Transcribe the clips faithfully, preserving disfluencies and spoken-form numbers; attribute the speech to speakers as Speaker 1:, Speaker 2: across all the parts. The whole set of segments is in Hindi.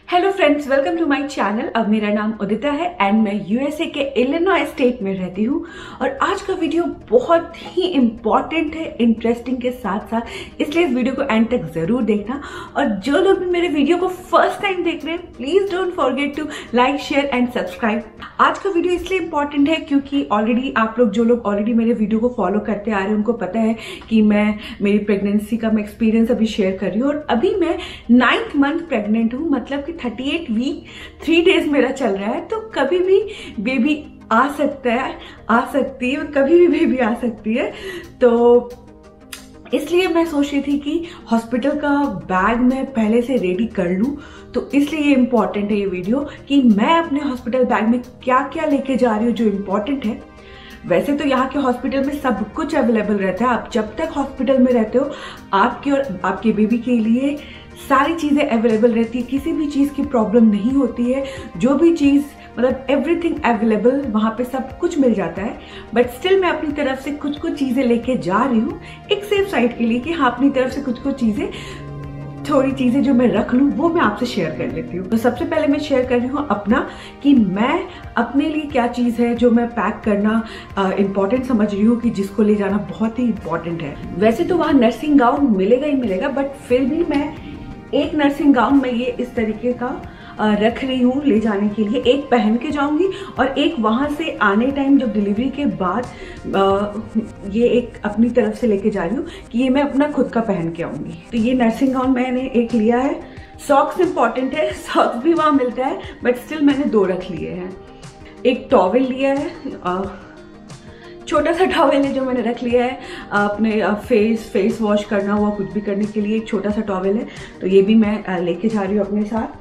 Speaker 1: Hello friends, welcome to my channel. अब मेरा नाम उदिता है एंड मैं यूएसए के इलिनॉय स्टेट में रहती हूँ। और आज का वीडियो बहुत ही इम्पॉर्टेंट है, इंटरेस्टिंग के साथ साथ, इसलिए इस वीडियो को एंड तक जरूर देखना। और जो लोग भी मेरे वीडियो को फर्स्ट टाइम देख रहे हैं, please don't forget to like, share and subscribe. आज का वीडियो इसलिए इम्पॉर्टेंट है क्योंकि ऑलरेडी आप लोग जो लोग ऑलरेडी मेरे वीडियो को फॉलो करते आ रहे हैं उनको पता है कि मैं मेरी प्रेगनेंसी का मैं एक्सपीरियंस अभी शेयर कर रही हूँ। और अभी मैं नाइन्थ मंथ प्रेग्नेंट हूँ, मतलब कि thirty eight week three days मेरा चल रहा है। तो कभी भी बेबी आ सकता है, आ सकती है, कभी भी बेबी आ सकती है। तो इसलिए मैं सोच रही थी कि हॉस्पिटल का बैग मैं पहले से रेडी कर लूं। तो इसलिए ये इम्पॉर्टेंट है ये वीडियो कि मैं अपने हॉस्पिटल बैग में क्या क्या लेके जा रही हूँ जो इम्पोर्टेंट है। वैसे तो यहाँ के हॉस्पिटल में सब कुछ अवेलेबल रहता है। आप जब तक हॉस्पिटल में रहते हो आपके और आपके बेबी के लिए सारी चीजें अवेलेबल रहती है, किसी भी चीज की प्रॉब्लम नहीं होती है। जो भी चीज मतलब एवरीथिंग अवेलेबल, वहां पे सब कुछ मिल जाता है। बट स्टिल मैं अपनी तरफ से कुछ कुछ चीजें लेके जा रही हूँ एक सेफ साइड के लिए कि हाँ, अपनी तरफ से कुछ कुछ चीजें, थोड़ी चीजें जो मैं रख लूँ वो मैं आपसे शेयर कर लेती हूँ। तो सबसे पहले मैं शेयर कर रही हूँ अपना कि मैं अपने लिए क्या चीज है जो मैं पैक करना इंपॉर्टेंट समझ रही हूँ कि जिसको ले जाना बहुत ही इंपॉर्टेंट है। वैसे तो वहाँ नर्सिंग गाउन मिलेगा ही मिलेगा, बट फिर भी मैं एक नर्सिंग गाउन में ये इस तरीके का रख रही हूँ ले जाने के लिए। एक पहन के जाऊंगी और एक वहां से आने टाइम जब डिलीवरी के बाद ये एक अपनी तरफ से लेके जा रही हूँ कि ये मैं अपना खुद का पहन के आऊंगी। तो ये नर्सिंग गाउन मैंने एक लिया है। सॉक्स इंपॉर्टेंट है, सॉक्स भी वहां मिलता है बट स्टिल मैंने दो रख लिए हैं। एक टॉवेल लिया है, छोटा सा टॉवेल है जो मैंने रख लिया है अपने फेस फेस वॉश करना हुआ कुछ भी करने के लिए। एक छोटा सा टॉवेल है, तो ये भी मैं लेके जा रही हूँ अपने साथ।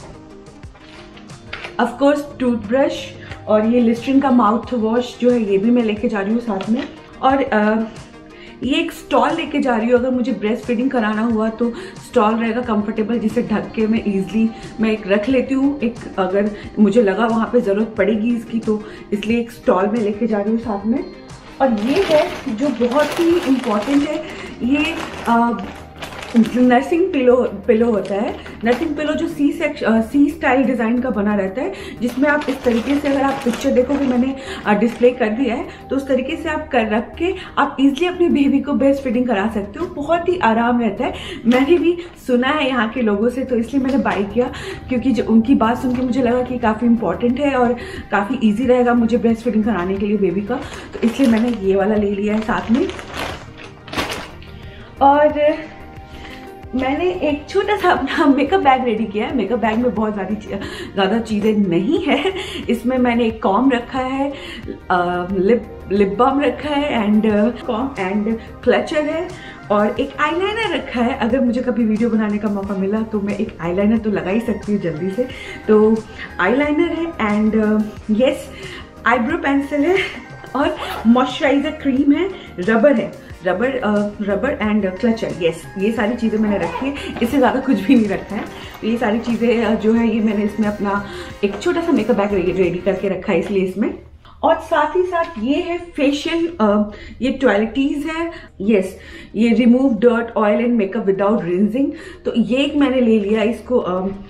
Speaker 1: ऑफ कोर्स टूथब्रश और ये लिस्ट्रीन का माउथ वॉश जो है ये भी मैं लेके जा रही हूँ साथ में। और आ, ये एक स्टॉल लेके जा रही हूँ, अगर मुझे ब्रेस्ट फीडिंग कराना हुआ तो स्टॉल रहेगा कंफर्टेबल, जिसे ढक के मैं इजीली मैं एक रख लेती हूँ। एक अगर मुझे लगा वहाँ पे ज़रूरत पड़ेगी इसकी, तो इसलिए एक स्टॉल में लेके जा रही हूँ साथ में। और ये है जो बहुत ही इम्पॉर्टेंट है, ये आ, नर्सिंग पिलो पिलो होता है। नर्सिंग पिलो जो C section C style design का बना रहता है, जिसमें आप इस तरीके से, अगर आप पिक्चर देखोगे मैंने डिस्प्ले कर दिया है, तो उस तरीके से आप कर रख के आप इजीली अपनी बेबी को ब्रेस्ट फीडिंग करा सकते हो। बहुत ही आराम रहता है, मैंने भी सुना है यहाँ के लोगों से, तो इसलिए मैंने बाय किया क्योंकि जो उनकी बात सुन के मुझे लगा कि काफ़ी इंपॉर्टेंट है और काफ़ी ईजी रहेगा मुझे ब्रेस्ट फीडिंग कराने के लिए बेबी का। तो इसलिए मैंने ये वाला ले लिया है साथ में। और मैंने एक छोटा सा अपना मेकअप बैग रेडी किया है। मेकअप बैग में बहुत ज़्यादा ज़्यादा चीज़ें नहीं है। इसमें मैंने एक कॉम रखा है, आ, लिप लिप बाम रखा है एंड कॉम एंड क्लचर है, और एक आईलाइनर रखा है। अगर मुझे कभी वीडियो बनाने का मौका मिला तो मैं एक आईलाइनर तो लगा ही सकती हूँ जल्दी से। तो आईलाइनर है एंड यस आईब्रो पेंसिल है, और मॉइस्चराइजर क्रीम है, रबर है, rubber rubber and clutcher. Yes, ये सारी चीज़ें मैंने रखी है, इससे ज़्यादा कुछ भी नहीं रखा है। तो ये सारी चीज़ें जो है ये मैंने इसमें अपना एक छोटा सा मेकअप बैग रेडी करके रखा है इसलिए इसमें। और साथ ही साथ ये है फेशियल, ये टॉयलेटीज है। यस, ये remove dirt oil and makeup without rinsing. तो ये एक मैंने ले लिया, इसको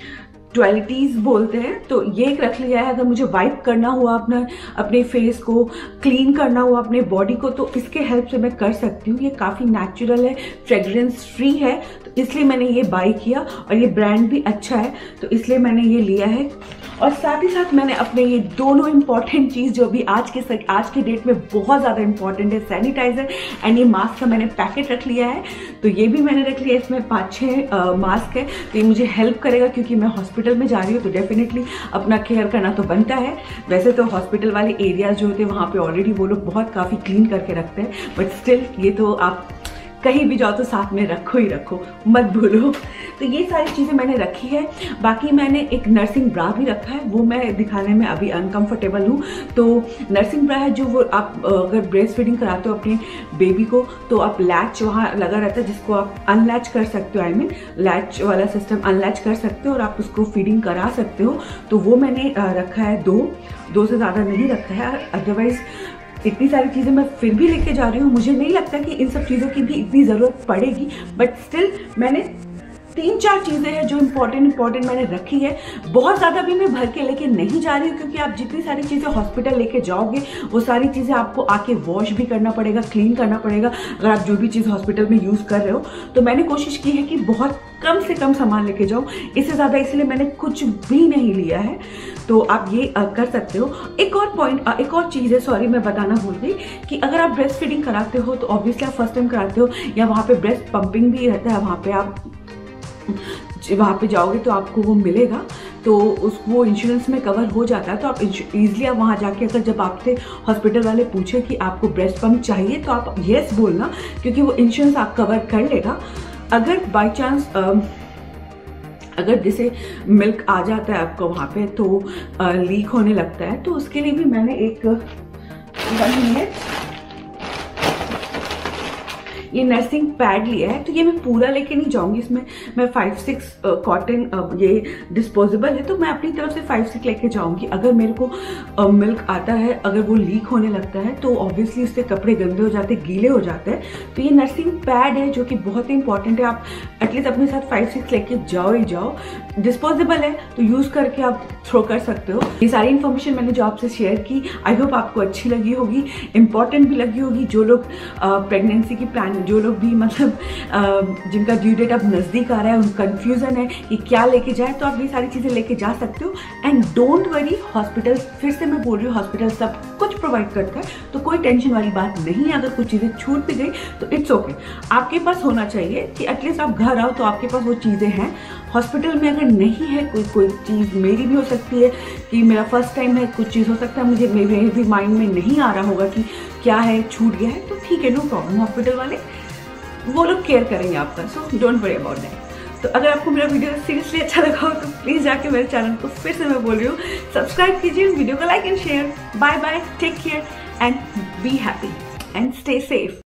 Speaker 1: टॉयलेटीज बोलते हैं। तो ये एक रख लिया है, अगर मुझे वाइप करना हुआ अपना अपने फेस को, क्लीन करना हुआ अपने बॉडी को, तो इसके हेल्प से मैं कर सकती हूँ। ये काफ़ी नेचुरल है, फ्रेग्रेंस फ्री है, तो इसलिए मैंने ये बाय किया। और ये ब्रांड भी अच्छा है, तो इसलिए मैंने ये लिया है। और साथ ही साथ मैंने अपने ये दोनों इंपॉर्टेंट चीज़ जो भी आज के आज के डेट में बहुत ज़्यादा इंपॉर्टेंट है, सैनिटाइजर एंड ये मास्क का मैंने पैकेट रख लिया है। तो ये भी मैंने रख लिया, इसमें पाँच छः मास्क है, तो ये मुझे हेल्प करेगा क्योंकि मैं हॉस्पिटल में जा रही हूँ, तो डेफिनेटली अपना केयर करना तो बनता है। वैसे तो हॉस्पिटल वाले एरियाज जो होते हैं वहाँ पे ऑलरेडी वो लोग बहुत काफ़ी क्लीन करके रखते हैं, बट स्टिल ये तो आप कहीं भी जाओ तो साथ में रखो ही रखो, मत भूलो। तो ये सारी चीज़ें मैंने रखी है। बाकी मैंने एक नर्सिंग ब्रा भी रखा है, वो मैं दिखाने में अभी अनकंफर्टेबल हूँ। तो नर्सिंग ब्रा है जो वो आप अगर ब्रेस्ट फीडिंग कराते हो अपने बेबी को, तो आप लैच वहाँ लगा रहता है जिसको आप अनलैच कर सकते हो। आई मीन लैच वाला सिस्टम अनलैच कर सकते हो और आप उसको फीडिंग करा सकते हो। तो वो मैंने रखा है, दो दो से ज़्यादा नहीं रखा है। अदरवाइज इतनी सारी चीज़ें मैं फिर भी लेके जा रही हूँ। मुझे नहीं लगता कि इन सब चीज़ों की भी इतनी ज़रूरत पड़ेगी, बट स्टिल मैंने तीन चार चीजें हैं जो इंपॉर्टेंट इंपॉर्टेंट मैंने रखी है। बहुत ज्यादा भी मैं भर के लेके नहीं जा रही हूँ, क्योंकि आप जितनी सारी चीजें हॉस्पिटल लेके जाओगे वो सारी चीजें आपको आके वॉश भी करना पड़ेगा, क्लीन करना पड़ेगा, अगर आप जो भी चीज हॉस्पिटल में यूज कर रहे हो। तो मैंने कोशिश की है कि बहुत कम से कम सामान लेके जाओ, इससे ज्यादा इसलिए मैंने कुछ भी नहीं लिया है। तो आप ये कर सकते हो। एक और पॉइंट, एक और चीज है, सॉरी मैं बताना भूल गई, कि अगर आप ब्रेस्ट फीडिंग कराते हो तो ऑब्वियसली आप फर्स्ट टाइम कराते हो या वहाँ पे ब्रेस्ट पंपिंग भी रहता है, वहाँ पे आप वहाँ पे जाओगे तो आपको वो मिलेगा, तो उस वो इंश्योरेंस में कवर हो जाता है। तो आप इजीली आप वहाँ जाके अगर जब आपसे हॉस्पिटल वाले पूछे कि आपको ब्रेस्ट पंप चाहिए तो आप येस बोलना, क्योंकि वो इंश्योरेंस आप कवर कर लेगा। अगर बाई चांस अगर जैसे मिल्क आ जाता है आपको वहाँ पे तो लीक होने लगता है, तो उसके लिए भी मैंने एक वन मिनट ये नर्सिंग पैड लिया है। तो ये मैं पूरा लेके नहीं जाऊंगी, इसमें मैं फाइव सिक्स कॉटन ये डिस्पोजेबल है, तो मैं अपनी तरफ से फाइव सिक्स लेके जाऊंगी। अगर मेरे को मिल्क आता है, अगर वो लीक होने लगता है तो ऑब्वियसली उससे कपड़े गंदे हो जाते हैं, गीले हो जाते हैं। तो ये नर्सिंग पैड है जो कि बहुत ही इंपॉर्टेंट है, आप एटलीस्ट अपने साथ फाइव सिक्स लेके जाओ ही जाओ। डिस्पोजेबल है तो यूज करके आप थ्रो कर सकते हो। ये सारी इन्फॉर्मेशन मैंने जो आपसे शेयर की, आई होप आपको अच्छी लगी होगी, इंपॉर्टेंट भी लगी होगी। जो लोग प्रेगनेंसी की प्लान, जो लोग भी मतलब जिनका ड्यू डेट अब नजदीक आ रहा है, उन कंफ्यूजन है कि क्या लेके जाए, तो आप ये सारी चीजें लेके जा सकते हो। एंड डोंट वरी, हॉस्पिटल, फिर से मैं बोल रही हूँ, हॉस्पिटल सब कुछ प्रोवाइड करता है, तो कोई टेंशन वाली बात नहीं है। अगर कुछ चीजें छूट भी गई तो इट्स ओके, आपके पास होना चाहिए कि एटलीस्ट आप घर आओ तो आपके पास वो चीजें हैं। हॉस्पिटल में अगर नहीं है कोई कोई चीज़, मेरी भी हो सकती है कि मेरा फर्स्ट टाइम है, कुछ चीज़ हो सकता है मुझे मेरे भी माइंड में नहीं आ रहा होगा कि क्या है, छूट गया है, तो ठीक है, नो प्रॉब्लम, हॉस्पिटल वाले वो लोग केयर करेंगे आपका, so don't worry about that. तो अगर आपको मेरा वीडियो सीरियसली अच्छा लगा हो तो प्लीज़ जाके मेरे चैनल को फिर से मैं बोल रही हूँ सब्सक्राइब कीजिए, वीडियो को like and share. Bye bye, take care and be happy and stay safe.